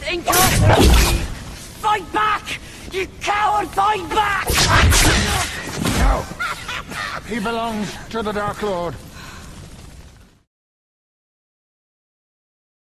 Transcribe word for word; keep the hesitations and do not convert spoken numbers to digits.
incorrect! Fight back! You coward, fight back! No! He belongs to the Dark Lord.